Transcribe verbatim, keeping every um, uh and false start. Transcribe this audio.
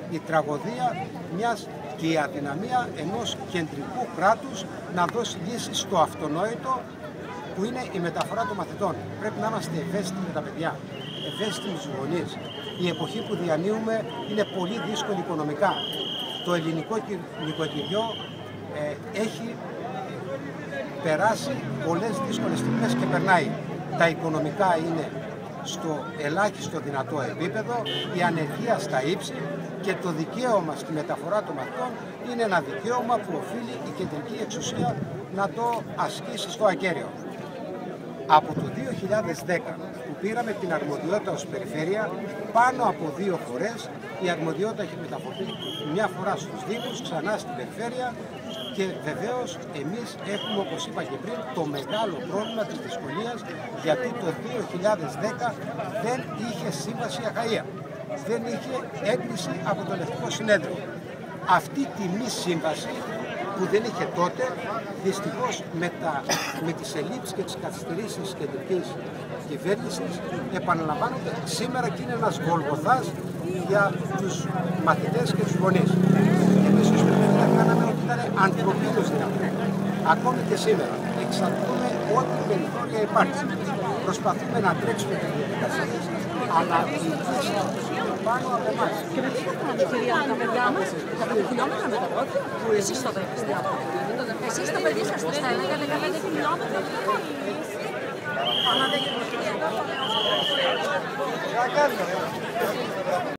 η τραγωδία μιας και η αδυναμία ενός κεντρικού κράτους να δώσει λύση στο αυτονόητο που είναι η μεταφορά των μαθητών. Πρέπει να είμαστε ευαίσθητοι με τα παιδιά, ευαίσθητοι με τους γονείς. Η εποχή που διανύουμε είναι πολύ δύσκολη οικονομικά. Το ελληνικό νοικοκυριό ε, έχει περάσει πολλές δύσκολες στιγμές και περνάει. Τα οικονομικά είναι στο ελάχιστο δυνατό επίπεδο, η ανεργία στα ύψη και το δικαίωμα στη μεταφορά των μαθητών είναι ένα δικαίωμα που οφείλει η κεντρική εξουσία να το ασκήσει στο ακέραιο. Από το δύο χιλιάδες δέκα που πήραμε την αρμοδιότητα ως περιφέρεια, πάνω από δύο φορές η αρμοδιότητα έχει μεταφορθεί, μια φορά στους Δήμους, ξανά στην περιφέρεια και βεβαίως εμείς έχουμε, όπως είπα και πριν, το μεγάλο πρόβλημα της δυσκολίας, γιατί το δύο χιλιάδες δέκα δεν είχε σύμβαση αχαΐα, δεν είχε έγκριση από το Ελεκτικό Συνέδριο. Αυτή τη μη σύμβαση που δεν είχε τότε, δυστυχώς με, τα, με τις ελλείψεις και τις καθυστερήσεις της κεντρικής κυβέρνησης επαναλαμβάνονται σήμερα και είναι ένας γολγοθάς για τους μαθητές και τους γονείς. Εμείς ως περιφέρεια κάναμε ότι ήταν ανθρωπίνως δυνατό. Ακόμη και σήμερα εξαρτούμε ό,τι περιθώρια υπάρχει. Προσπαθούμε να τρέξουμε τις διαδικασίες, αλλά η κρίση είναι πάνω από εμάς. Και με τι θα κάνετε, κυρία, τα παιδιά μας, τα πεντηκιλιόμετρα με τα πόδια, που εσείς το δέχεστε. Εσείς το παιδί σας το στέλνετε για δεκαπέντε χιλιόμετρα. Άμα δεν γίνεται.